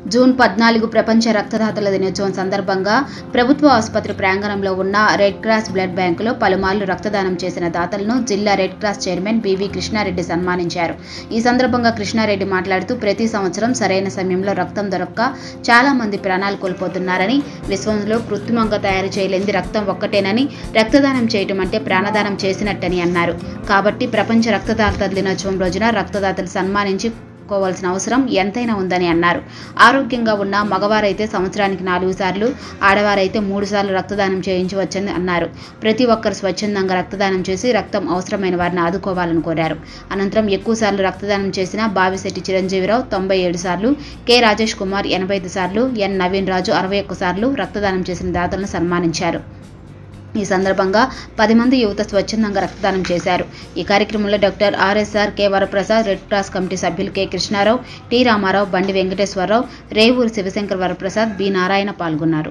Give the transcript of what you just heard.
June 14 ప్రపంచ రక్తదాతల దినోత్సవం సందర్భంగా ప్రభుత్వ ఆసుపత్రి ప్రాంగణంలో ఉన్న రెడ్ క్రాస్ బ్లడ్ బ్యాంకులో పలుమార్లు రక్తదానం చేసిన దాతలను జిల్లా red cross chairman B V Krishnareddy సన్మానించారు. ఈ సందర్భంగా కృష్ణారెడ్డి మాట్లాడుతూ ప్రతి సంవత్సరం సరైన సమయంలో రక్తం దొరక్క చాలా మంది ప్రాణాలు కోల్పోతున్నారని, విశ్వంలో కృత్రిమంగా తయారు చేయలేని రక్తం ఒక్కటేనని, రక్తదానం చేయటం అంటే ప్రాణదానం చేసినట్టని అన్నారు. కాబట్టి ప్రపంచ రక్తదాతల దినోత్సవం రోజున రక్తదాతలు సన్మానించి కోవాల్సిన అవసరం ఎంతైనా ఉందని అన్నారు. ఆరోగ్యంగా ఉన్న మగవారైతే సంవత్సరానికి 4 సార్లు, ఆడవారైతే 3 సార్లు రక్తదానం చేయించవచ్చని అన్నారు. ప్రతి ఒక్కరు స్వచ్ఛందంగా రక్తదానం చేసి రక్తం అవసరమైన వారిని ఆదుకోవాలని కోరారు. అనంతరం ఎక్కువ సార్లు రక్తదానం చేసిన బావిశెట్టి చిరంజీవిరావు 97 సార్లు, కె రాజేష్ కుమార్ 85 సార్లు, ఎన్ నవీన్ రాజు 61 సార్లు రక్తదానం చేసిన దాతలను సన్మానించారు. ఈ సందర్భంగా 10 మంది యువత స్వచ్ఛందంగా రక్తదానం చేశారు. ఈ కార్యక్రమంలో doctor R S R, K Varaprasad, red cross committee సభ్యులు K Krishnarao, T Ramarao, Bandi Venkateswararao, Revuru Sivashankar Varaprasad, B Narayana పాల్గొన్నారు.